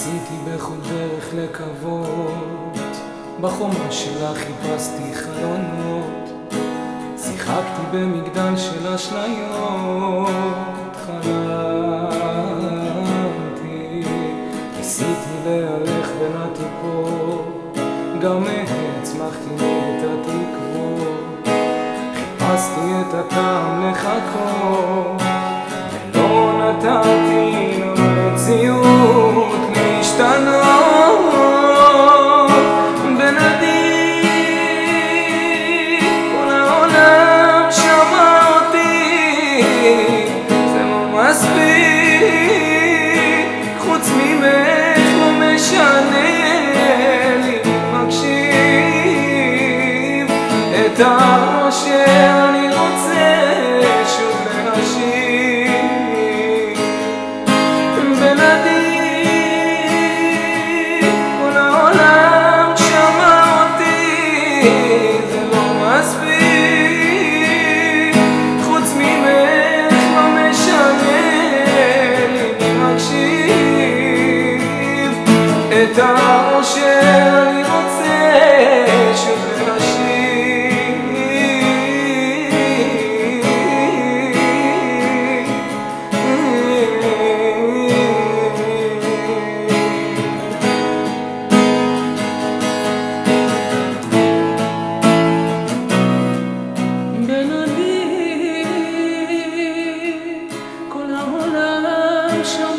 ניסיתי בכל דרך לקוות, בחומה שלה חיפשתי חלונות, שיחקתי במגדל של אשליות, חלמתי, ניסיתי להלך בין הטיפות, גם הצמחתי את התקוות, חיפשתי את הטעם לחכות, ולא נתתי למציאות להשתנות. בנדיב כל העולם שמע אותי, זה לא מספיק, חוץ ממך לא משנה לי, מקשיב את שאני רוצה שוב להשיב. בנדיב כל העולם שמע אותי, זה לא מספיק, חוץ ממך לא משנה לי, מי מקשיב את שאני רוצה שוב להשיב. כל העולם